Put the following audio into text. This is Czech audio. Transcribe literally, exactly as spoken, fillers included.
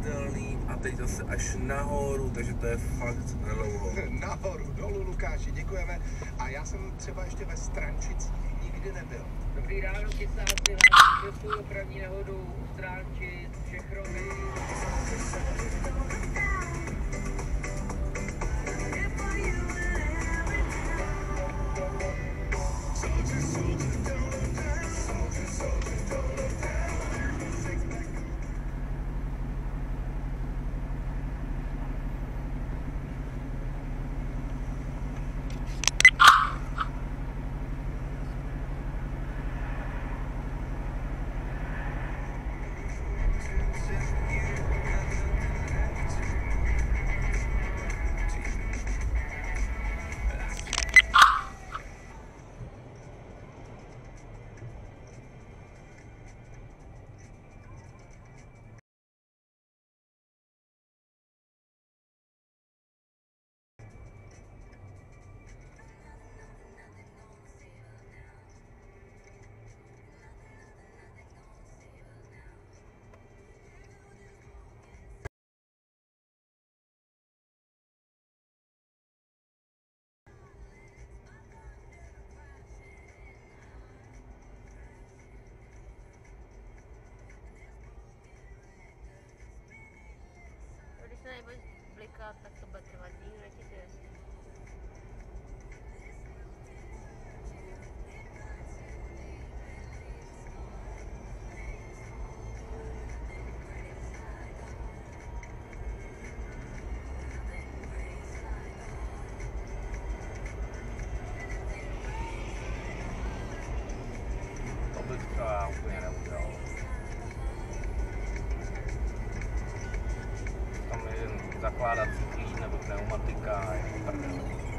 neviditelný a teď zase až nahoru, takže to je fakt dlouho. Nahoru, dolů, Lukáši, děkujeme. A já jsem třeba ještě ve Strančicích nikdy nebyl. Dobrý ráno, kysáci, vás přesuju dopravní nehodu u Stránčic, Čechromy. Když se nebudeš blikat, tak to bude trvat díl, ti to je. To bych třeba úplně neudělal. Tam je jen zakládací klíč nebo pneumatika a je to prdel.